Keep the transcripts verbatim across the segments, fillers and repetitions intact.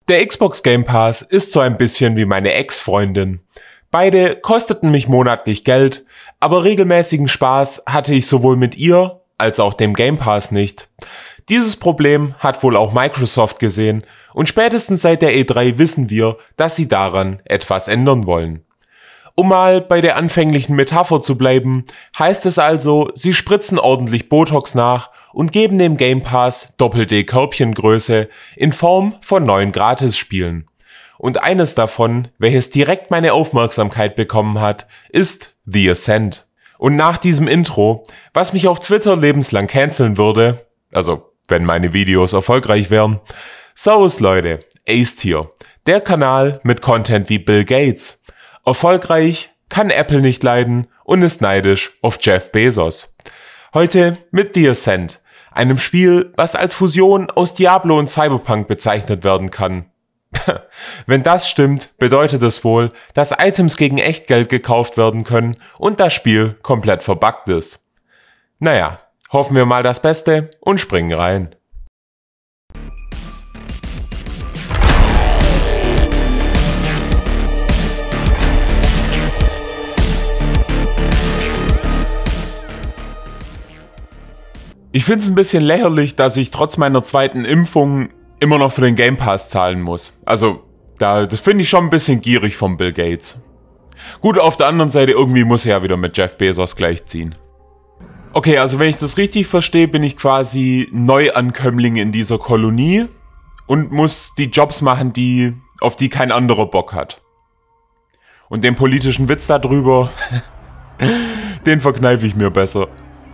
Der Xbox Game Pass ist so ein bisschen wie meine Ex-Freundin. Beide kosteten mich monatlich Geld, aber regelmäßigen Spaß hatte ich sowohl mit ihr als auch dem Game Pass nicht. Dieses Problem hat wohl auch Microsoft gesehen und spätestens seit der E drei wissen wir, dass sie daran etwas ändern wollen. Um mal bei der anfänglichen Metapher zu bleiben, heißt es also, sie spritzen ordentlich Botox nach und geben dem Game Pass doppelte Körbchengröße in Form von neuen Gratisspielen. Und eines davon, welches direkt meine Aufmerksamkeit bekommen hat, ist The Ascent. Und nach diesem Intro, was mich auf Twitter lebenslang canceln würde, also wenn meine Videos erfolgreich wären, Servus Leute, Ace hier, der Kanal mit Content wie Bill Gates. Erfolgreich, kann Apple nicht leiden und ist neidisch auf Jeff Bezos. Heute mit The Ascent, einem Spiel, was als Fusion aus Diablo und Cyberpunk bezeichnet werden kann. Wenn das stimmt, bedeutet es wohl, dass Items gegen Echtgeld gekauft werden können und das Spiel komplett verbuggt ist. Naja, hoffen wir mal das Beste und springen rein. Ich finde es ein bisschen lächerlich, dass ich trotz meiner zweiten Impfung immer noch für den Game Pass zahlen muss. Also, da, das finde ich schon ein bisschen gierig von Bill Gates. Gut, auf der anderen Seite, irgendwie muss er ja wieder mit Jeff Bezos gleichziehen. Okay, also wenn ich das richtig verstehe, bin ich quasi Neuankömmling in dieser Kolonie und muss die Jobs machen, die, auf die kein anderer Bock hat. Und den politischen Witz darüber, den verkneife ich mir besser.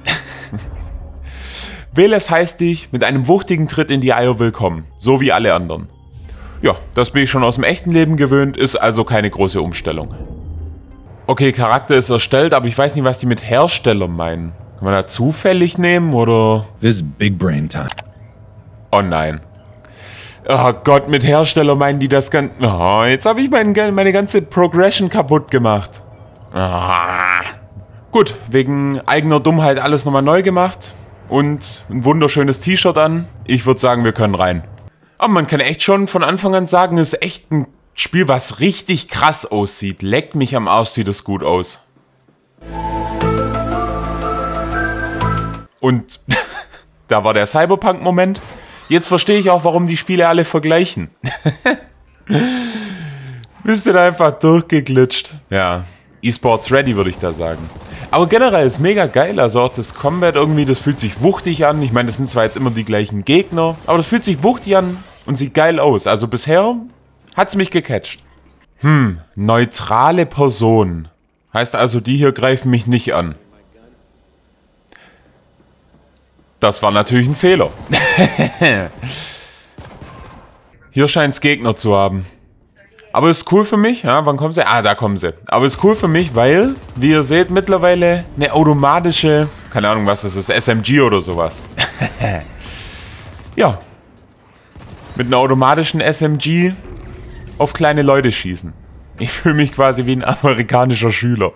Veles heißt dich mit einem wuchtigen Tritt in die Eier willkommen, so wie alle anderen. Ja, das bin ich schon aus dem echten Leben gewöhnt, ist also keine große Umstellung. Okay, Charakter ist erstellt, aber ich weiß nicht, was die mit Hersteller meinen. Kann man da zufällig nehmen, oder? This is big brain time. Oh nein. Oh Gott, mit Hersteller meinen die das Ganze... Oh, jetzt habe ich mein, meine ganze Progression kaputt gemacht. Ah. Gut, wegen eigener Dummheit alles nochmal neu gemacht. Und ein wunderschönes T-Shirt an. Ich würde sagen, wir können rein. Aber man kann echt schon von Anfang an sagen, es ist echt ein Spiel, was richtig krass aussieht. Leckt mich am Arsch, sieht es gut aus. Und da war der Cyberpunk-Moment. Jetzt verstehe ich auch, warum die Spiele alle vergleichen. Bist du da einfach durchgeglitscht? Ja, E-Sports ready, würde ich da sagen. Aber generell ist mega geil, also auch das Combat irgendwie, das fühlt sich wuchtig an. Ich meine, das sind zwar jetzt immer die gleichen Gegner, aber das fühlt sich wuchtig an und sieht geil aus. Also bisher hat's mich gecatcht. Hm, neutrale Personen. Heißt also, die hier greifen mich nicht an. Das war natürlich ein Fehler. Hier scheint's Gegner zu haben. Aber ist cool für mich, ja, wann kommen sie? Ah, da kommen sie. Aber ist cool für mich, weil, wie ihr seht, mittlerweile eine automatische, keine Ahnung was das ist, S M G oder sowas. Ja. Mit einer automatischen S M G auf kleine Leute schießen. Ich fühle mich quasi wie ein amerikanischer Schüler.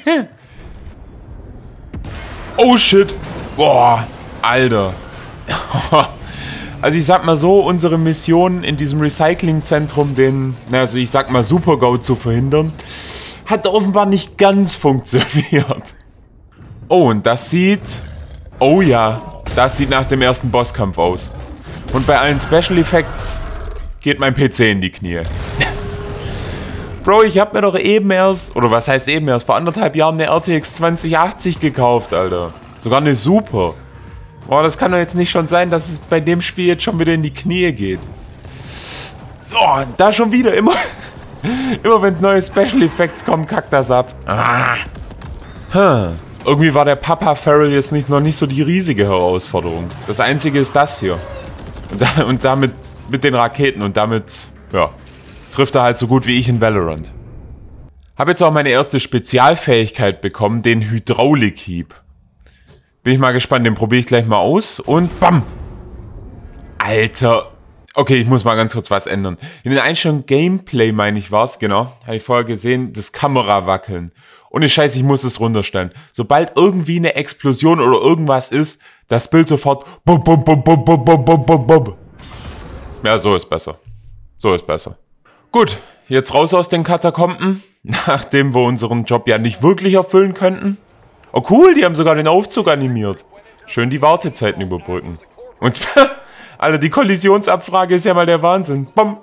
Oh shit. Boah, Alter. Also ich sag mal so, unsere Mission in diesem Recyclingzentrum, den, also ich sag mal Super-GO zu verhindern, hat offenbar nicht ganz funktioniert. Oh, und das sieht, oh ja, das sieht nach dem ersten Bosskampf aus. Und bei allen Special Effects geht mein P C in die Knie. Bro, ich hab mir doch eben erst, oder was heißt eben erst, vor anderthalb Jahren eine R T X zwanzig achtzig gekauft, Alter. Sogar eine Super. Boah, das kann doch jetzt nicht schon sein, dass es bei dem Spiel jetzt schon wieder in die Knie geht. Oh, da schon wieder. Immer, immer wenn neue Special Effects kommen, kackt das ab. Ah. Huh. Irgendwie war der Papa Farrell jetzt nicht, noch nicht so die riesige Herausforderung. Das einzige ist das hier. Und, da, und damit mit den Raketen. Und damit, ja, trifft er halt so gut wie ich in Valorant. Hab jetzt auch meine erste Spezialfähigkeit bekommen, den Hydraulikhieb. Bin ich mal gespannt, den probiere ich gleich mal aus und BAM! Alter! Okay, ich muss mal ganz kurz was ändern. In den Einstellungen Gameplay, meine ich, war es, genau. Habe ich vorher gesehen, das Kamerawackeln. Ohne Scheiß, ich muss es runterstellen. Sobald irgendwie eine Explosion oder irgendwas ist, das Bild sofort bum, bum, bum, bum, bum, bum, bum, bum. Ja, so ist besser. So ist besser. Gut, jetzt raus aus den Katakomben, nachdem wir unseren Job ja nicht wirklich erfüllen könnten. Oh cool, die haben sogar den Aufzug animiert. Schön die Wartezeiten überbrücken. Und, Alter, die Kollisionsabfrage ist ja mal der Wahnsinn. Bom.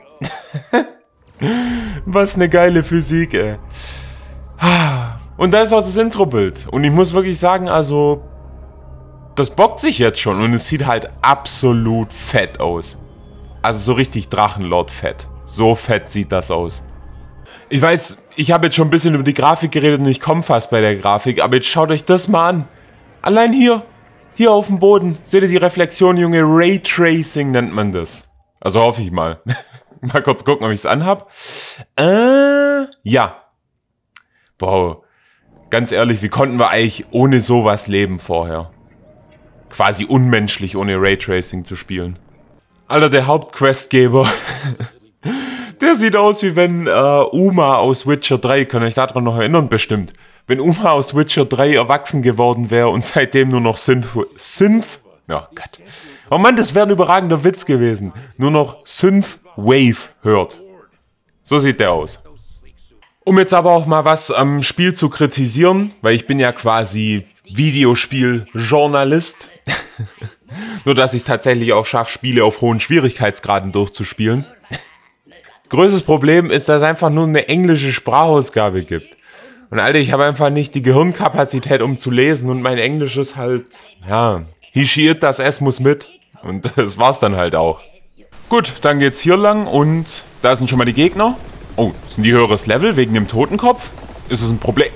Was eine geile Physik, ey. Und da ist auch das Intro-Bild. Und ich muss wirklich sagen, also, das bockt sich jetzt schon. Und es sieht halt absolut fett aus. Also so richtig Drachenlord-fett. So fett sieht das aus. Ich weiß, ich habe jetzt schon ein bisschen über die Grafik geredet und ich komme fast bei der Grafik. Aber jetzt schaut euch das mal an. Allein hier, hier auf dem Boden. Seht ihr die Reflexion, Junge? Raytracing nennt man das. Also hoffe ich mal. Mal kurz gucken, ob ich es anhab. Äh, ja. Wow. Ganz ehrlich, wie konnten wir eigentlich ohne sowas leben vorher? Quasi unmenschlich, ohne Raytracing zu spielen. Alter, der Hauptquestgeber. Der sieht aus, wie wenn äh, Uma aus Witcher drei, könnt ihr euch daran noch erinnern, bestimmt. Wenn Uma aus Witcher drei erwachsen geworden wäre und seitdem nur noch Synth... Synth? Oh Gott. Oh Mann, das wäre ein überragender Witz gewesen. Nur noch Synth-Wave hört. So sieht der aus. Um jetzt aber auch mal was am Spiel zu kritisieren, weil ich bin ja quasi Videospiel-Journalist. Nur dass ich es tatsächlich auch schaffe, Spiele auf hohen Schwierigkeitsgraden durchzuspielen. Größtes Problem ist, dass es einfach nur eine englische Sprachausgabe gibt. Und Alter, ich habe einfach nicht die Gehirnkapazität, um zu lesen. Und mein Englisch ist halt, ja, he, she, it, das S muss mit. Und das war's dann halt auch. Gut, dann geht's hier lang und da sind schon mal die Gegner. Oh, sind die höheres Level wegen dem Totenkopf? Ist es ein Problem?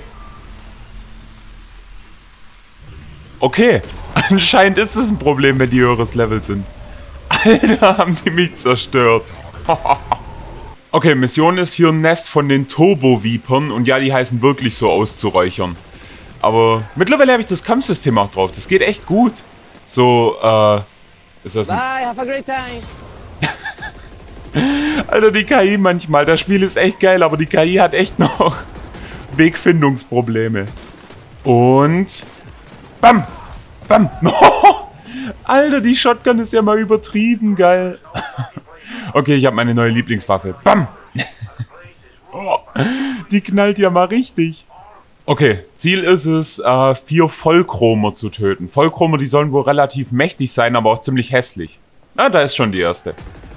Okay, anscheinend ist es ein Problem, wenn die höheres Level sind. Alter, haben die mich zerstört. Okay, Mission ist hier ein Nest von den Turbo-Vipern und ja, die heißen wirklich so auszuräuchern. Aber mittlerweile habe ich das Kampfsystem auch drauf. Das geht echt gut. So, äh, ist das ein... Bye, have a great time. Alter, die K I manchmal. Das Spiel ist echt geil, aber die K I hat echt noch Wegfindungsprobleme. Und... Bam! Bam! Alter, die Shotgun ist ja mal übertrieben geil. Okay, ich habe meine neue Lieblingswaffe. Bam! Oh, die knallt ja mal richtig. Okay, Ziel ist es, äh, vier Vollchromer zu töten. Vollchromer, die sollen wohl relativ mächtig sein, aber auch ziemlich hässlich. Ah, da ist schon die erste.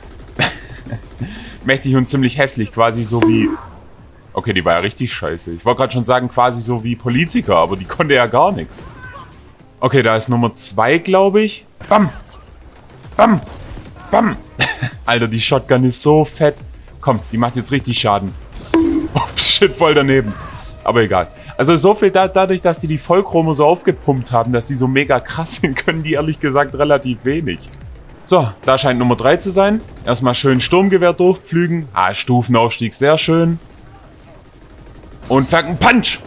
Mächtig und ziemlich hässlich, quasi so wie... Okay, die war ja richtig scheiße. Ich wollte gerade schon sagen, quasi so wie Politiker, aber die konnte ja gar nichts. Okay, da ist Nummer zwei, glaube ich. Bam! Bam! Bam! Alter, die Shotgun ist so fett. Komm, die macht jetzt richtig Schaden. Oh, shit, voll daneben. Aber egal. Also so viel da, dadurch, dass die die Vollchrome so aufgepumpt haben, dass die so mega krass sind, können die ehrlich gesagt relativ wenig. So, da scheint Nummer drei zu sein. Erstmal schön Sturmgewehr durchpflügen. Ah, Stufenaufstieg, sehr schön. Und Falcon Punch!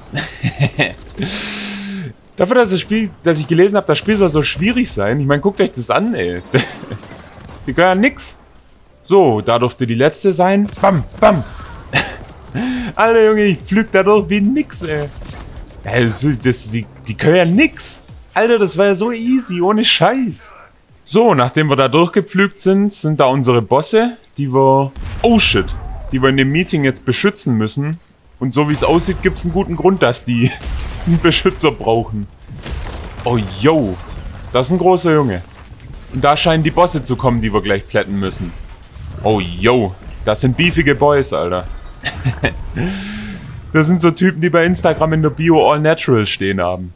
Dafür, dass das Spiel, dass ich gelesen habe, das Spiel soll so schwierig sein. Ich meine, guckt euch das an, ey. Die können ja nix. So, da durfte die letzte sein. Bam, bam. Alter Junge, ich pflüg da durch wie nix, ey. Das, das, die, die können ja nix. Alter, das war ja so easy, ohne Scheiß. So, nachdem wir da durchgepflügt sind, sind da unsere Bosse, die wir... Oh shit. Die wir in dem Meeting jetzt beschützen müssen. Und so wie es aussieht, gibt es einen guten Grund, dass die einen Beschützer brauchen. Oh, yo. Das ist ein großer Junge. Und da scheinen die Bosse zu kommen, die wir gleich plätten müssen. Oh, yo. Das sind beefige Boys, Alter. Das sind so Typen, die bei Instagram in der Bio All Natural stehen haben.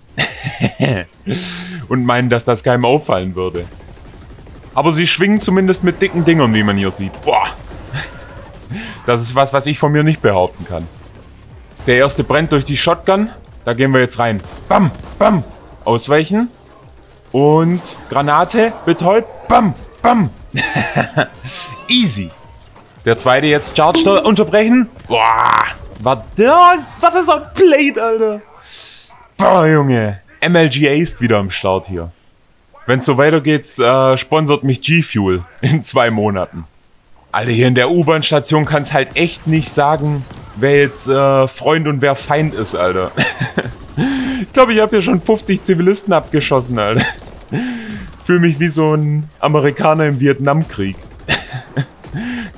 Und meinen, dass das keinem auffallen würde. Aber sie schwingen zumindest mit dicken Dingern, wie man hier sieht. Boah. Das ist was, was ich von mir nicht behaupten kann. Der erste brennt durch die Shotgun. Da gehen wir jetzt rein. Bam, bam. Ausweichen. Und Granate, betäubt. Bam, bam. Easy. Der zweite jetzt charged, unterbrechen. Boah. War der, war das ein Plate, Alter. Boah, Junge. M L G ist wieder am Start hier. Wenn es so weitergeht, äh, sponsert mich G-Fuel in zwei Monaten. Alter, hier in der U-Bahn-Station kann es halt echt nicht sagen, wer jetzt äh, Freund und wer Feind ist, Alter. Ich glaube, ich habe hier schon fünfzig Zivilisten abgeschossen, Alter. Fühle mich wie so ein Amerikaner im Vietnamkrieg.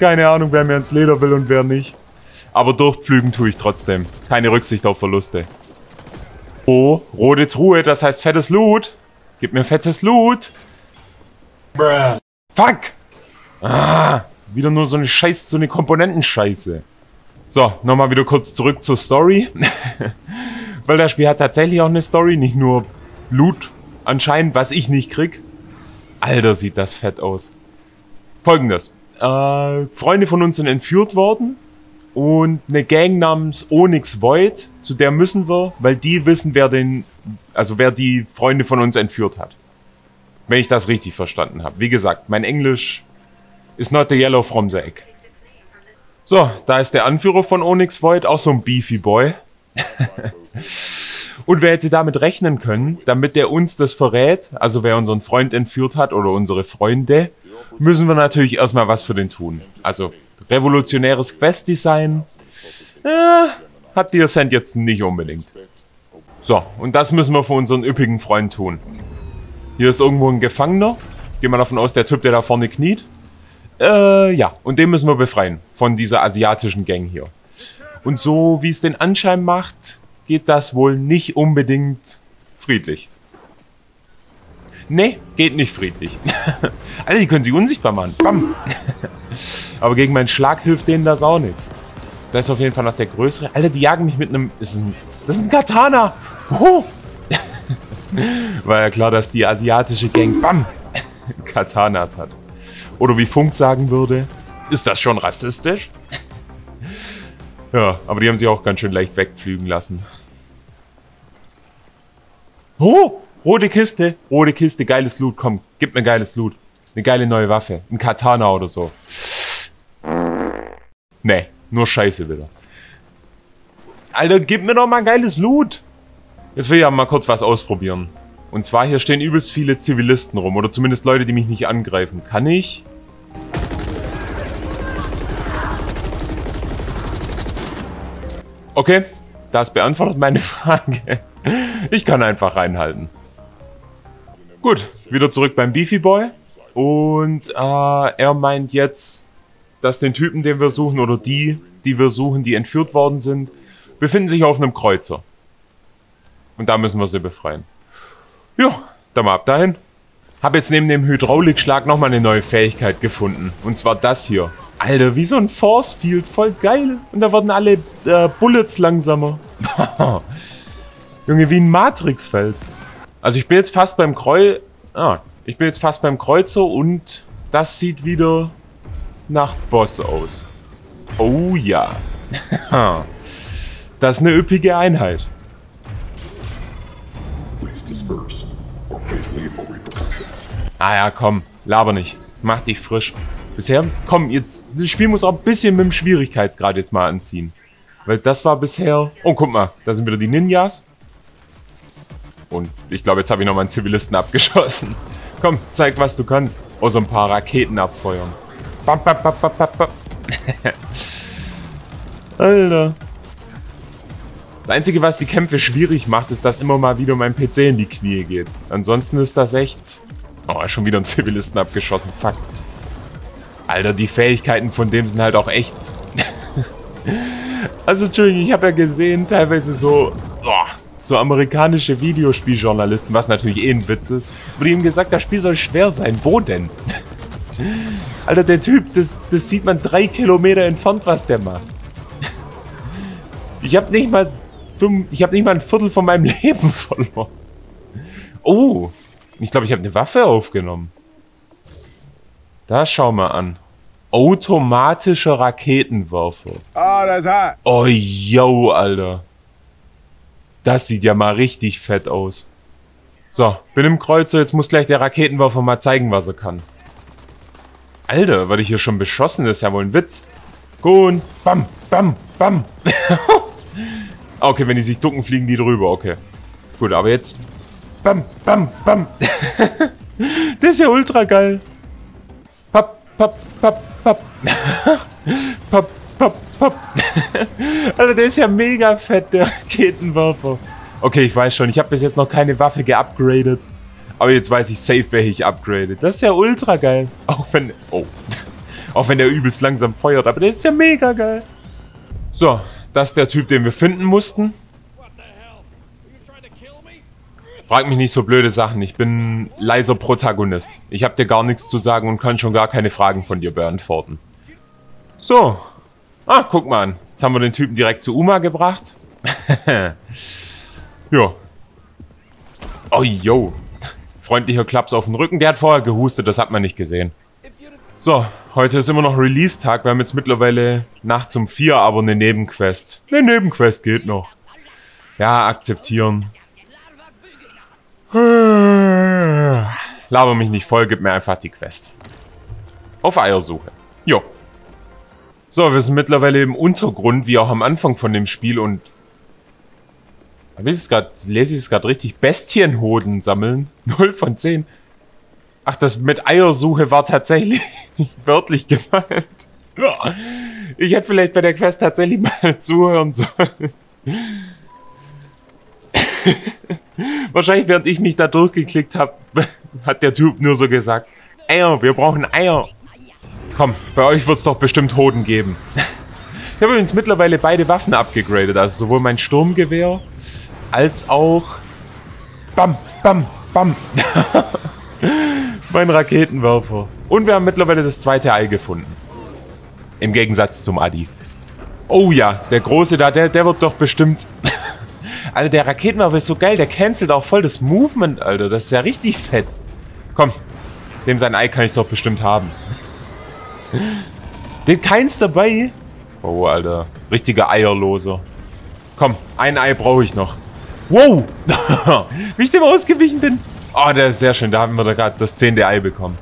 Keine Ahnung, wer mir ins Leder will und wer nicht. Aber durchpflügen tue ich trotzdem. Keine Rücksicht auf Verluste. Oh, rote Truhe, das heißt fettes Loot. Gib mir fettes Loot. Bruh. Fuck. Ah, wieder nur so eine Scheiß, so eine Komponentenscheiße. So, nochmal wieder kurz zurück zur Story. Weil das Spiel hat tatsächlich auch eine Story, nicht nur Loot anscheinend, was ich nicht krieg. Alter, sieht das fett aus. Folgendes. Äh, Freunde von uns sind entführt worden. Und eine Gang namens Onyx Void, zu der müssen wir, weil die wissen, wer den, also wer die Freunde von uns entführt hat. Wenn ich das richtig verstanden habe. Wie gesagt, mein Englisch ist not the yellow from the egg. So, da ist der Anführer von Onyx Void, auch so ein beefy Boy. Und wer hätte damit rechnen können, damit der uns das verrät, also wer unseren Freund entführt hat oder unsere Freunde, müssen wir natürlich erstmal was für den tun. Also revolutionäres Quest-Design äh, hat die Ascent jetzt nicht unbedingt. So, und das müssen wir für unseren üppigen Freund tun. Hier ist irgendwo ein Gefangener. Gehen wir davon aus, der Typ, der da vorne kniet. Äh, ja, und den müssen wir befreien von dieser asiatischen Gang hier. Und so wie es den Anschein macht, geht das wohl nicht unbedingt friedlich. Nee, geht nicht friedlich. Alter, die können sich unsichtbar machen. Bam. Aber gegen meinen Schlag hilft denen das auch nichts. Da ist auf jeden Fall noch der größere. Alter, die jagen mich mit einem... Das ist ein, das ist ein Katana. Oh. War ja klar, dass die asiatische Gang... Bam. Katanas hat. Oder wie Funk sagen würde, ist das schon rassistisch? Ja, aber die haben sich auch ganz schön leicht wegpflügen lassen. Oh, rote Kiste. Rote Kiste, geiles Loot. Komm, gib mir geiles Loot. Eine geile neue Waffe. Ein Katana oder so. Nee, nur Scheiße wieder. Alter, gib mir doch mal geiles Loot. Jetzt will ich aber mal kurz was ausprobieren. Und zwar, hier stehen übelst viele Zivilisten rum. Oder zumindest Leute, die mich nicht angreifen. Kann ich? Okay, das beantwortet meine Frage. Ich kann einfach reinhalten. Gut, wieder zurück beim Beefy Boy. Und äh, er meint jetzt, dass den Typen, den wir suchen, oder die, die wir suchen, die entführt worden sind, befinden sich auf einem Kreuzer. Und da müssen wir sie befreien. Jo, dann mal ab dahin. Hab jetzt neben dem Hydraulikschlag nochmal eine neue Fähigkeit gefunden. Und zwar das hier. Alter, wie so ein Force Field, voll geil. Und da werden alle äh, Bullets langsamer. Junge, wie ein Matrixfeld. Also ich bin jetzt fast beim Kreu... Ah, ich bin jetzt fast beim Kreuzer und das sieht wieder nach Boss aus. Oh ja. Das ist eine üppige Einheit. Ah ja, komm, laber nicht. Mach dich frisch. Bisher, komm, jetzt, das Spiel muss auch ein bisschen mit dem Schwierigkeitsgrad jetzt mal anziehen. Weil das war bisher... Oh, guck mal, da sind wieder die Ninjas. Und ich glaube, jetzt habe ich noch mal einen Zivilisten abgeschossen. Komm, zeig, was du kannst. Oh, so ein paar Raketen abfeuern. Bam, bam, bam, bam, bam, bam. Alter. Das Einzige, was die Kämpfe schwierig macht, ist, dass immer mal wieder mein P C in die Knie geht. Ansonsten ist das echt... Oh, schon wieder einen Zivilisten abgeschossen. Fuck. Alter, die Fähigkeiten von dem sind halt auch echt... Also, Entschuldigung, ich habe ja gesehen, teilweise so... Oh, so amerikanische Videospieljournalisten, was natürlich eh ein Witz ist, wurde ihm gesagt, das Spiel soll schwer sein. Wo denn? Alter, der Typ, das, das sieht man drei Kilometer entfernt, was der macht. Ich habe nicht mal... Ich habe nicht mal ein Viertel von meinem Leben verloren. Oh, ich glaube, ich habe eine Waffe aufgenommen. Da schau mal an. Automatischer Raketenwerfer. Oh, das hat. Oh, yo, Alter. Das sieht ja mal richtig fett aus. So, bin im Kreuzer, jetzt muss gleich der Raketenwerfer mal zeigen, was er kann. Alter, werde ich hier schon beschossen? Das ist ja wohl ein Witz. Gut, bam, bam, bam. Okay, wenn die sich ducken, fliegen die drüber, okay. Gut, aber jetzt... Bam, bam, bam. Der ist ja ultra geil. Papp, papp, papp, papp. Papp, papp, papp. Alter, der ist ja mega fett, der Raketenwerfer. Okay, ich weiß schon, ich habe bis jetzt noch keine Waffe geupgradet. Aber jetzt weiß ich safe, welche ich upgrade. Das ist ja ultra geil. Auch wenn... Oh. Auch wenn der übelst langsam feuert, aber der ist ja mega geil. So, das ist der Typ, den wir finden mussten. Frag mich nicht so blöde Sachen, ich bin leiser Protagonist. Ich hab dir gar nichts zu sagen und kann schon gar keine Fragen von dir beantworten. So. Ah, guck mal an. Jetzt haben wir den Typen direkt zu Uma gebracht. Ja. Oh, yo. Freundlicher Klaps auf den Rücken. Der hat vorher gehustet, das hat man nicht gesehen. So, heute ist immer noch Release-Tag. Wir haben jetzt mittlerweile nachts um vier, aber eine Nebenquest. Eine Nebenquest geht noch. Ja, akzeptieren. Laber mich nicht voll, gib mir einfach die Quest. Auf Eiersuche. Jo. So, wir sind mittlerweile im Untergrund, wie auch am Anfang von dem Spiel und... Hab ich es grad, lese ich es gerade richtig? Bestienhoden sammeln? null von zehn. Ach, das mit Eiersuche war tatsächlich wörtlich gemeint. Ich hätte vielleicht bei der Quest tatsächlich mal zuhören sollen. Wahrscheinlich, während ich mich da durchgeklickt habe, hat der Typ nur so gesagt, Eier, wir brauchen Eier. Komm, bei euch wird es doch bestimmt Hoden geben. Ich habe übrigens mittlerweile beide Waffen abgegradet, also sowohl mein Sturmgewehr als auch... Bam, bam, bam. Mein Raketenwerfer. Und wir haben mittlerweile das zweite Ei gefunden. Im Gegensatz zum Adi. Oh ja, der Große da, der, der wird doch bestimmt... Alter, der Raketenwerfer ist so geil, der cancelt auch voll das Movement, Alter. Das ist ja richtig fett. Komm, dem sein Ei kann ich doch bestimmt haben. Den keins dabei. Oh, Alter. Richtiger Eierloser. Komm, ein Ei brauche ich noch. Wow! Wie ich dem ausgewichen bin. Oh, der ist sehr schön. Da haben wir da gerade das zehnte Ei bekommen.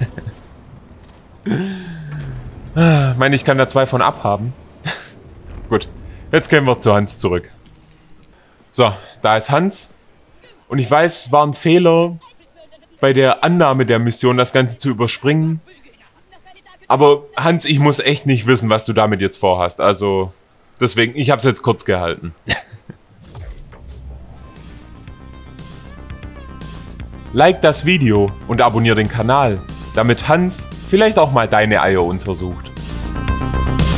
Ich meine, ich kann da zwei von abhaben. Gut, jetzt können wir zu Hans zurück. So, da ist Hans. Und ich weiß, es war ein Fehler bei der Annahme der Mission, das Ganze zu überspringen. Aber Hans, ich muss echt nicht wissen, was du damit jetzt vorhast. Also, deswegen, ich habe es jetzt kurz gehalten. Like das Video und abonniere den Kanal, damit Hans vielleicht auch mal deine Eier untersucht.